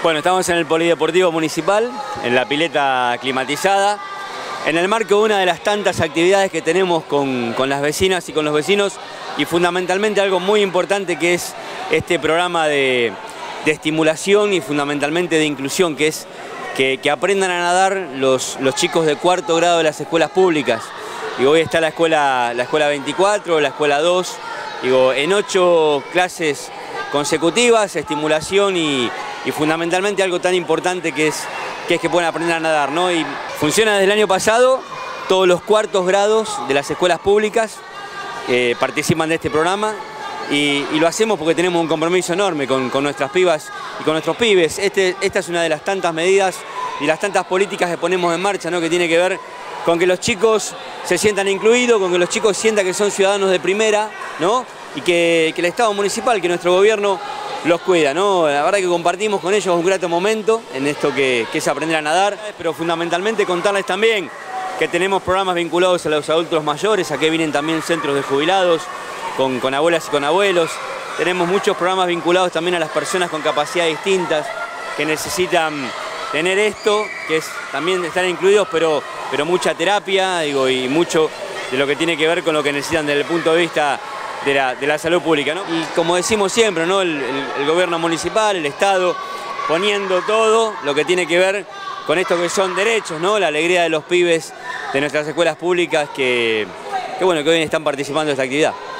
Bueno, estamos en el Polideportivo Municipal, en la pileta climatizada, en el marco de una de las tantas actividades que tenemos con las vecinas y con los vecinos, y fundamentalmente algo muy importante que es este programa de estimulación y fundamentalmente de inclusión, que es que aprendan a nadar los chicos de cuarto grado de las escuelas públicas. Y hoy está la escuela 24, la escuela 2, en 8 clases consecutivas, estimulación y fundamentalmente algo tan importante que es que puedan aprender a nadar, ¿no? Y funciona desde el año pasado, todos los cuartos grados de las escuelas públicas participan de este programa y lo hacemos porque tenemos un compromiso enorme con nuestras pibas y con nuestros pibes. Esta es una de las tantas medidas y las tantas políticas que ponemos en marcha, ¿no? Que tiene que ver con que los chicos se sientan incluidos, con que los chicos sientan que son ciudadanos de primera, ¿no? Y que el Estado municipal, que nuestro gobierno los cuida, ¿no? La verdad que compartimos con ellos un grato momento en esto que es aprender a nadar, pero fundamentalmente contarles también que tenemos programas vinculados a los adultos mayores, aquí vienen también centros de jubilados, con abuelas y con abuelos. Tenemos muchos programas vinculados también a las personas con capacidades distintas que necesitan tener esto, que es también estar incluidos, pero mucha terapia, y mucho de lo que tiene que ver con lo que necesitan desde el punto de vista de la salud pública, ¿no? Y como decimos siempre, ¿no? El gobierno municipal, el Estado, poniendo todo lo que tiene que ver con esto que son derechos, ¿no? La alegría de los pibes de nuestras escuelas públicas que hoy están participando de esta actividad.